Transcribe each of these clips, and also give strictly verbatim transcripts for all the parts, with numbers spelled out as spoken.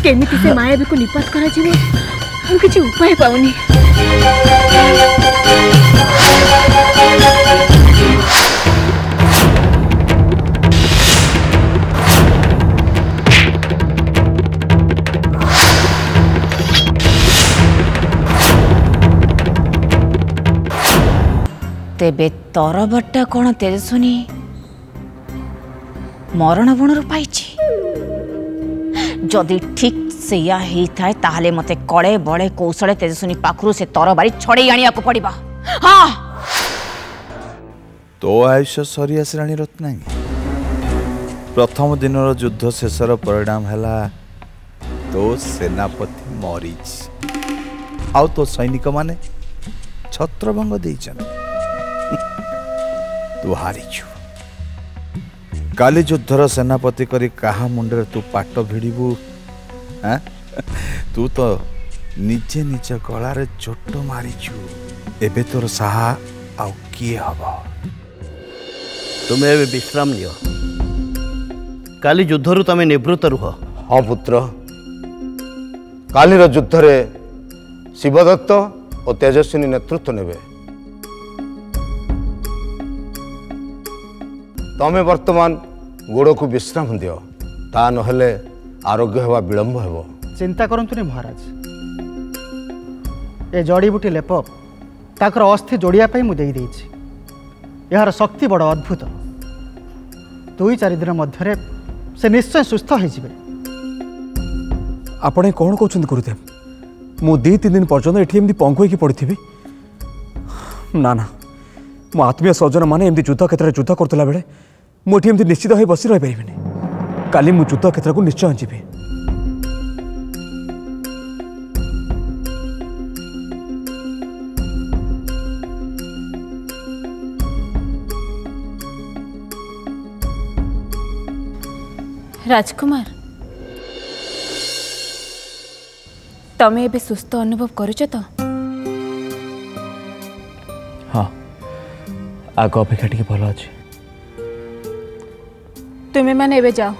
केमिति से मायावी को निपात करा जीवो हम किछि उपाय पाउनी। तेबे तरबटा कौन तेजस्विनी मरण बणर पाई जदि ठीक से या होता है ताहले मते कड़े बड़े कौशल तेजस्विनी पाखरु से तरबारी छड़े आनिया को पड़िबा। हाँ तो आयुष्य सरी आसराणी रत्नांगी प्रथम दिन युद्ध शेषर परिणाम हैला तो सेनापति मरीच आउ तो सैनिक माने छत्रभंग देइछन तू हारिछु। काली युद्धर सेनापति करी कहा मुंडे तू पाट भिड़बू हाँ तू तो निजे निज गलार चोट मारिछु एबे तोर साहा आउ किए हब। तुम्हें एबे विश्राम नियो काली युद्धरु तमे निवृत्त रुह। हाँ पुत्र कालीर युद्धरे शिवदत्त और तेजस्विनी नेतृत्व नेबे। तमे वर्तमान गोड़ को विश्राम दियो ता नहेले आरोग्य हेबा विलंब हेबो। चिंता करंतुनी महाराज ए जड़ीबूटी लेप ताकर अस्थि जोड़िया पई मु देई देइछि। यार शक्ति बड़ अद्भुत दुई चार दिन मध्य से निश्चय सुस्थ हो जिवे। आपणे कौन कहउछन गुरुदेव मु दी तीन दिन पर्यंत एठी एमदी पंखुई की पड़थि ना ना मो आत्मीय स्वजन माने एमदी युद्ध क्षेत्र में युद्ध करतला बेले मुझे एमती निश्चित हो बसी रही पारिनी काली मु युद्ध क्षेत्र को निश्चय जीवी। राजकुमार तमे एबे सुस्थ अनुभव करुच तो? हाँ आग अपेक्षा टिके भल अच्छे। तुम्हें मैंने एबे जाओ।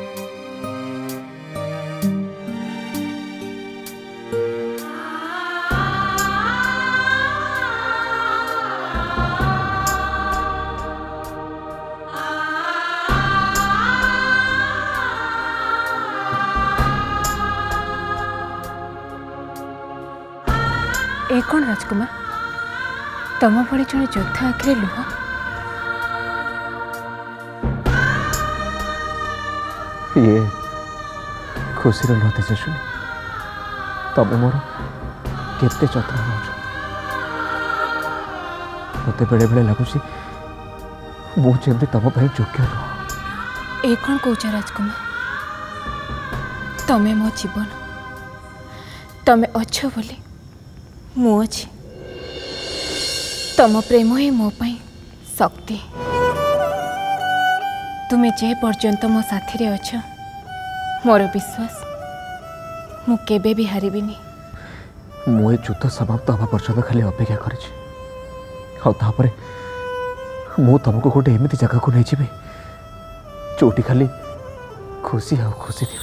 ए कौन राजकुमार तम भली जड़े योद्धा आखिरे लुह? ये खुशी लुह तेजस्विनी तब मोर केते चत्र मत बेले बेले लगुच मुझे तम योग्य नुह। ए कौन कौच राजकुमार तमे मो जीवन तमे अच्छ बोली मु अच्छी तम प्रेम ही मो पाई शक्ति। तुम्हें जे पर्यंत मो साथी रे अछ मोर विश्वास मु केबे भी हारिबिनी। मु युद्ध समाप्त हवा पर्यंत खाली अपेक्षा कर मु तुमको गोटे एमती जगह को नहीं जीवी जोटी खाली खुशी आ खुशी थी।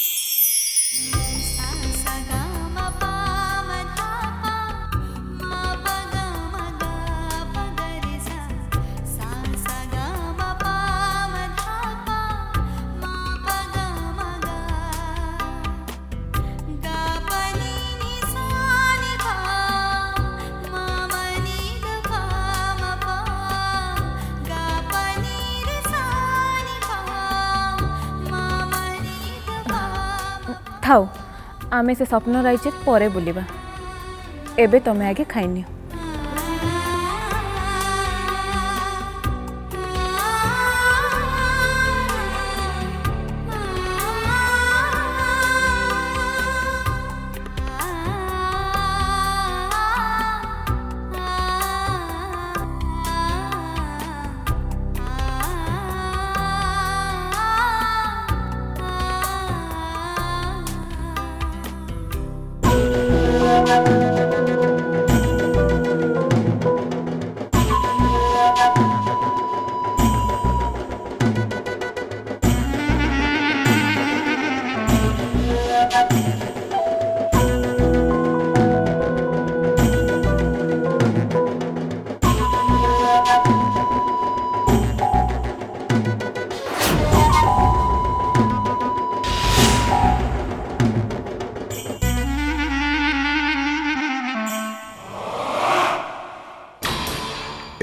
थाओ आमे से स्वप्न राज्य परे बुलिबा एबे तमे आगे खाइनियो।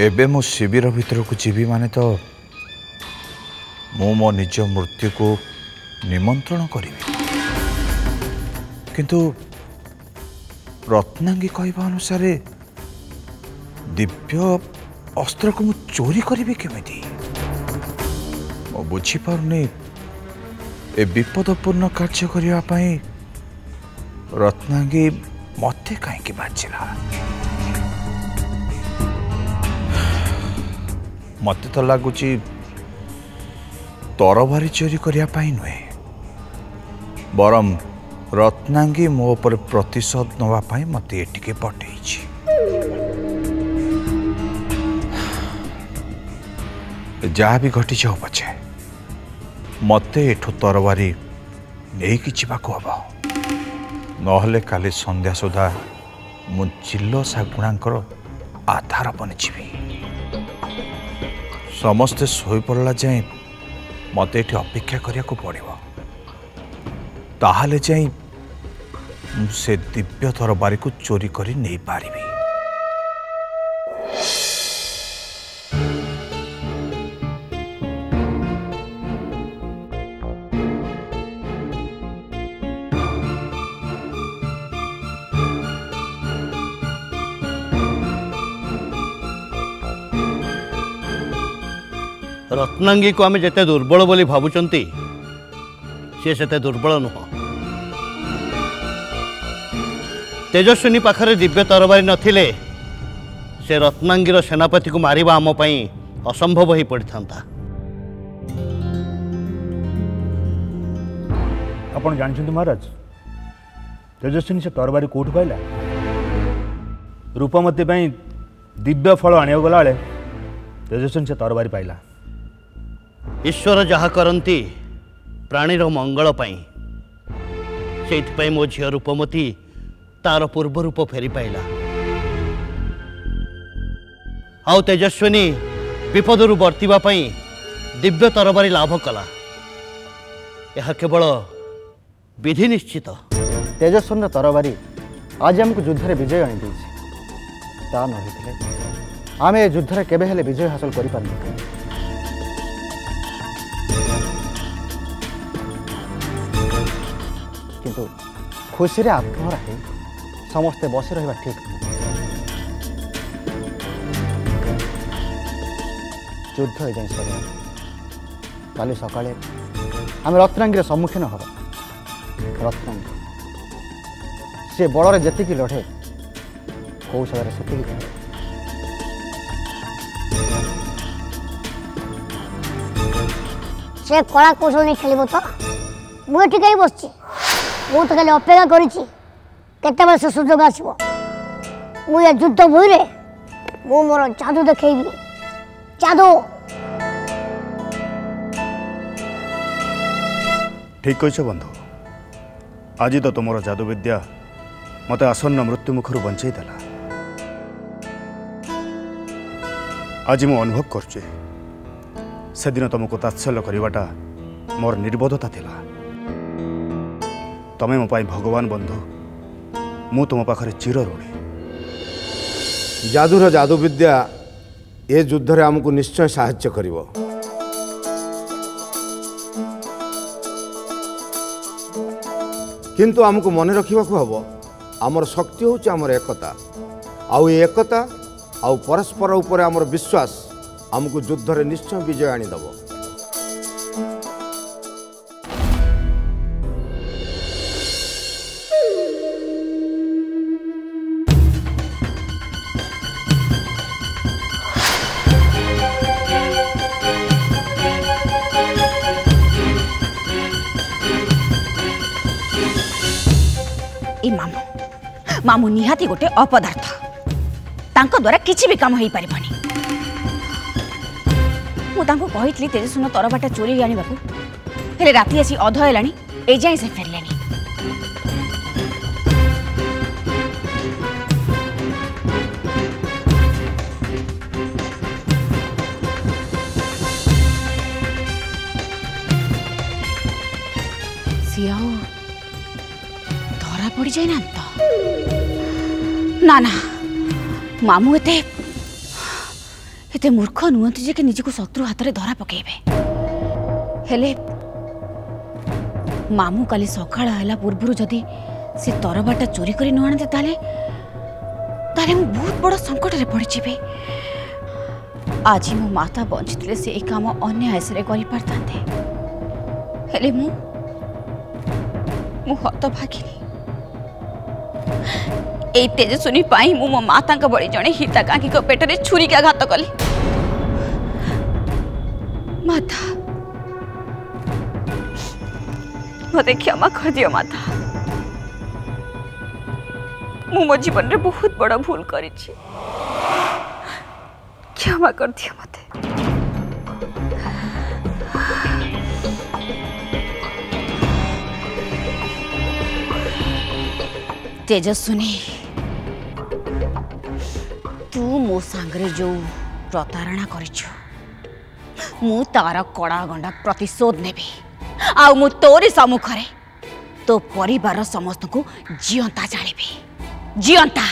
एबे मो शिविर भीतर को जीवी माने तो मु मो निज मृत्यु को निमंत्रण करी किंतु रत्नांगी कहवा अनुसार दिव्य अस्त्र को मु चोरी करी केमिति मो बुझी पारुनी ए विपदपूर्ण कार्य करने रत्नांगी मते कहीं बाजिला मते तो लगुच तरबारी चोरी करने नुहे बरम रत्नांगी मो पर प्रतिशोध नवापाई मते एटिके पठे जहाँ भी घटी जाओ पछे मते एठो तरबारी नहीं कि हम नहले काली संध्या सुधा मु चिल्लो शागुणांकर आधार बनिजी समस्ते सोई पड़ला जाए मते एठी अपेक्षा करिया को पड़िबो ताहाले जाई से दिव्य तरबारी को चोरी करी नहीं पारिबी। रत्नांगी को आम जिते दुर्बल बोली भावुंट सी से दुर्बल नुह तेजस्विनी पाखरे दिव्य तरबारी नथिले से रत्नांगीर सेनापति को मारिबा आम पई असंभव ही पड़ता। आपण जानछन्ति महाराज तेजस्विनी से तरबारी कोठ पाइला रूपमती पई दिव्य फल आनियो गला बेले तेजस्विनी से तरबारी पाइला। ईश्वर जहा करती प्राणीर मंगल पाई से मो झील रूपमती तार पूर्व रूप फेरी पाइला आउ तेजस्विनी विपदरू बर्तिबा पई दिव्य तरबारी लाभ कला यह केवल विधि निश्चित। तेजस्वी तरबारी आज आमको युद्ध में विजय आनी ता न आम ए युद्ध में केबे हेले विजय हासिल कर पारनु। किंतु खुशी रे आत्महरा है समस्ते बसी रहा ठीक युद्ध हो जाए सर काली सकाळे आम रत्नांगी सम्मुखीन हम रत्नांगी सी बड़े जी लड़े कौशल से से कला कौशल नहीं खेल तो मुझे कहीं बस मुझे तो खाली अपेक्षा कर से सुजोग आसो मुझे युद्ध भूई रे मु मोर जादू देखी जादू। ठीक कह बंधु आज तो तुम जादू विद्या मत आसन्न मृत्यु मुखर बंचाई देला। आज मु अनुभव करछे से दिन तुमको तात्सल्य करवाटा मोर निर्बोधता थिला। तमें मो पाई भगवान बंधु मु तुम पाखरे चिर ऋणी। जादूर जादू विद्या ए युद्ध रे हमको निश्चय साहाय्य करिवो। किंतु हमको मन रखा हम आमर शक्ति हूँ आमर एकता आउ एकता आउ परस्पर उपर आमर विश्वास हमको युद्ध रे निश्चय विजय आनीदेव। मामू मामू निहाती गोटे अपदार्थ तांको द्वारा किसी भी काम हो पारिबनी। मु तांको कहितली तेजस्विनी तरबाटा चोरी आनी बाबू हेले राती आसी अध हेलानी ए जाई से फेरलेनी। सियाओ पड़ जाए ना तो ना ना मामू एते एते मूर्ख नुहति जे कि निजको शत्रु हाथ रे धरा पकेबे हेले मामू काली सकाळ हला पूर्वरु जदी से तरबाटा चोरी करी न आनते ताले ताले मु बहुत बड़ संकट रे पड़ी जिबे। आज मो माता बंचितले से ए काम अन्य आयसरे करि पारतांते हेले मु मु हत भागिली ए तेजस्विनी पाई मु मो माता का बड़ी जणे हिताकांक्षी को पेट रे छुरी का घात कली। माता मते क्षमा कर दियो माता मु मो जीवन रे बहुत बड़ा भूल करी छी क्षमा कर दियो मते। तेजस्विनी तू मो सांगरे जो प्रतारणा करिछु मु तार कड़ा गंडा प्रतिशोध नेबी आ मु तोरी सम्मुखरे तो परिवार समस्त को जियंता जानिबी जियंता।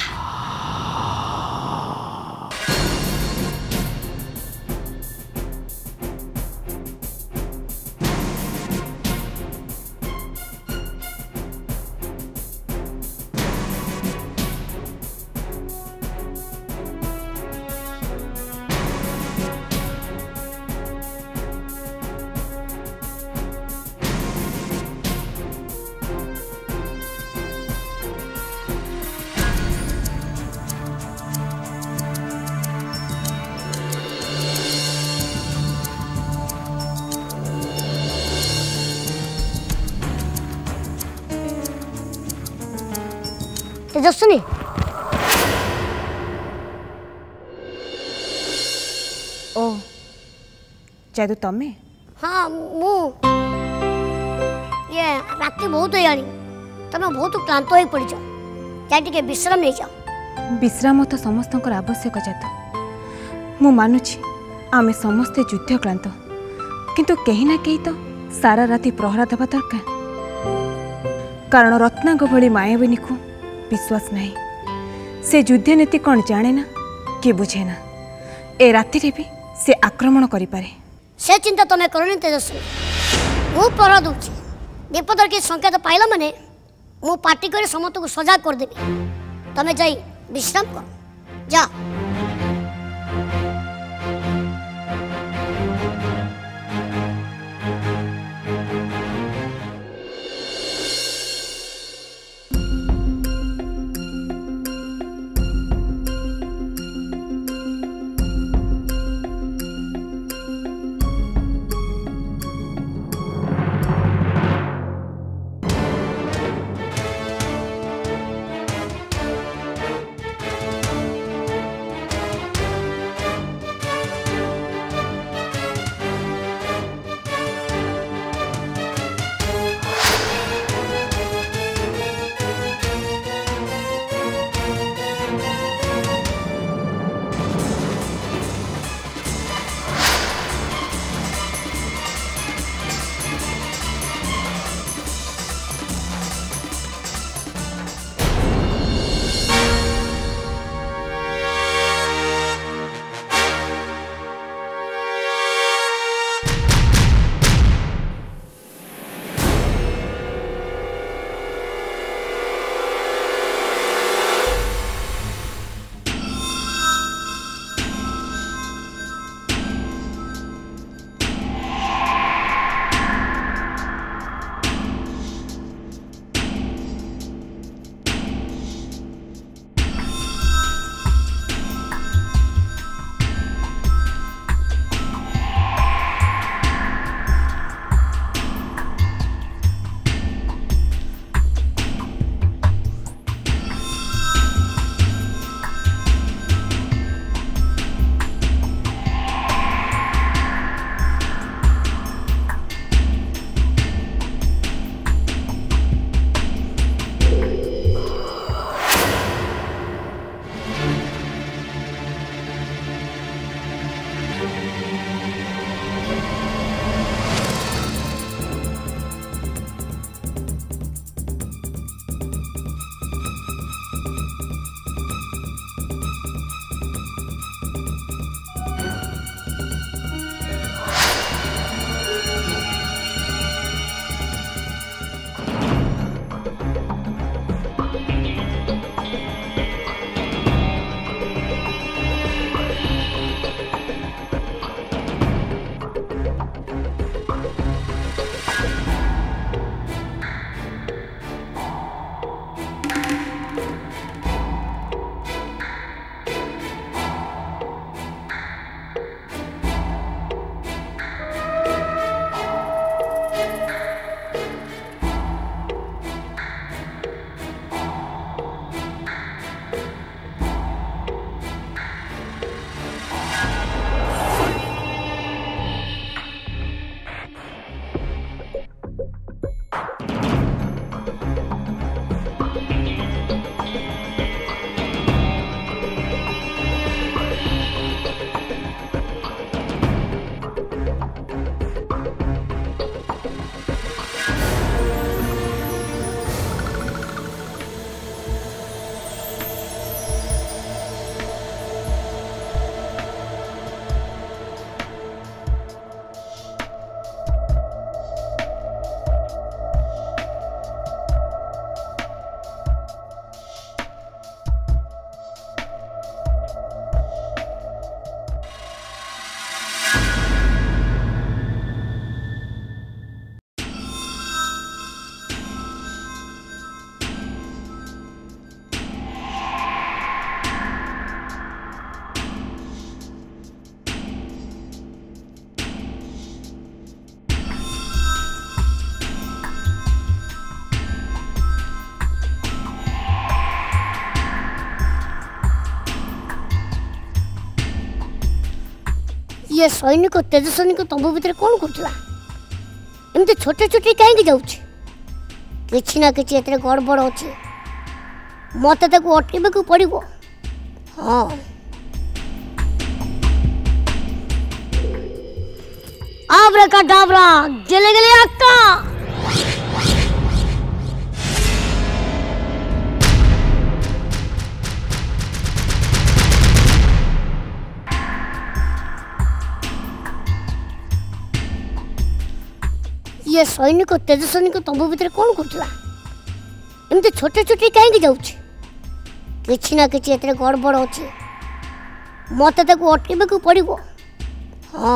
तेजस्विनी ओ जादू तमे हाँ मु ये राति बहुत हो तुम बहुत क्लांत हो पड़ जाए विश्राम नहीं जाओ। विश्राम तो समस्त आवश्यक जादू मु मानुछि आमे समस्ते युद्ध क्लांत किंतु कहीं ना कहीं तो सारा राति प्रहरा देवा दरकार कारण रत्नांग भली मायाविनी को विश्वास नहीं से युद्ध नीति कौन जाने ना कि बुझे ना ए राति रे भी से आक्रमण करि पारे से चिंता तुम्हें करनी तेजस्वी मु पहरा दूची विपदर के संकेत पाइला माने मु पार्टी करे समस्त को सजा कर देबी तमे जाई विश्राम कर जा। ये सैनिक तेज सैनिक तंबू भितर कौन करथिला एमती छोटे छोटे कहीं जाऊँ किसी ना किसी एते गड़बड़ अच्छे मत अटके को पड़ो। हाँ आबरा का डाबरा गले गले अक्का ये सैनिक तेज सैनिक तंबू भितर कौन करथिला एमती छोटे छोटे कहीं जाऊँ किसी ना किसी एते गड़बड़ अच्छे मत अटके को पड़ो। हाँ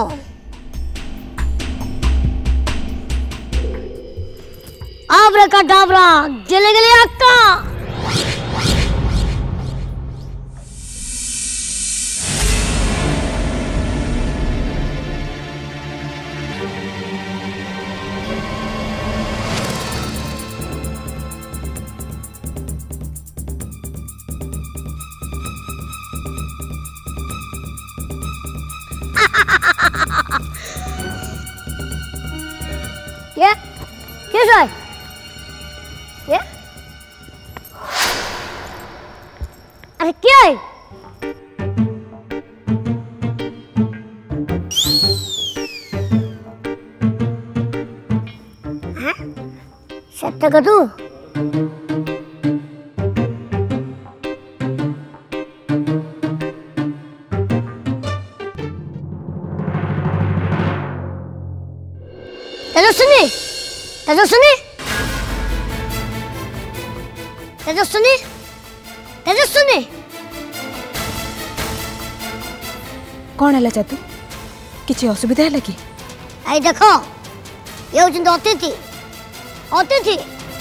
आबरा का डाबरा गले गले अक्का क्या क्या है क्या? अरे क्या है? हाँ? सत्य का तू? तेजस्विनी, तेजस्विनी, तेजस्विनी, तेजस्विनी, कौन है जादू किसी असुविधा है कि? आई देखो ये होचंदी अतिथि अतिथि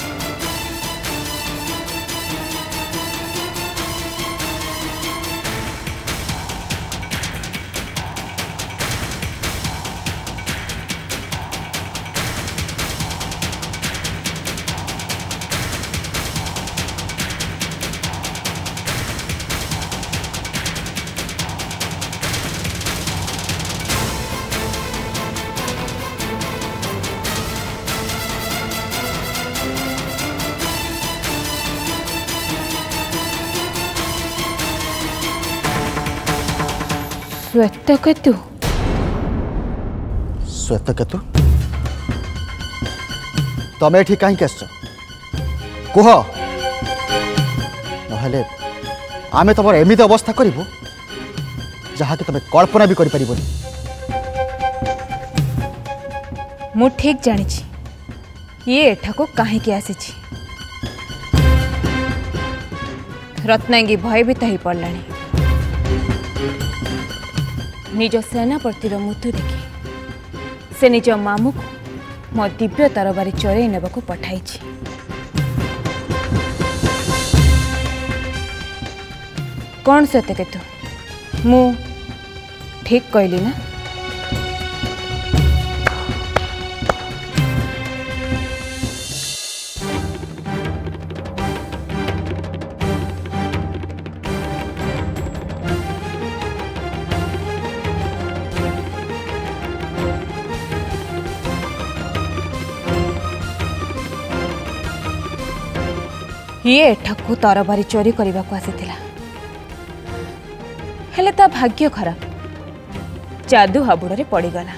श्वेतकेतु श्वेतकेतु तमें ये कहीं आस कह ना आमे तुम एमती अवस्था करूँ जहाँकि तुम कल्पना भी कर मु ठीक जानी ये एठाको कहीं आसी रत्नांगी भयभीत हो पड़ा निज सेनापतिर मृत्यु देखी से निज मामू को मो दिव्य तरबारी चोरई नेबा को पठाई कौन श्वेतकेतु मु ठीक कहली ना? ये एठाकू तरबारी चोरी करने को आसीथिला हेले ता भाग्य खराब जादू हाबुड़े पड़गला।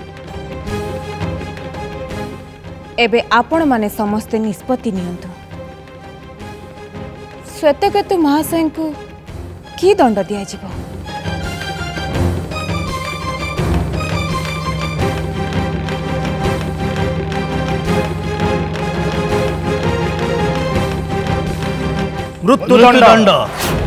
एबे आपण माने समस्ते निष्पत्ति नियंतु श्वेतकेतु महाशय को की दंड दिया जिवो? मृत्युदंड।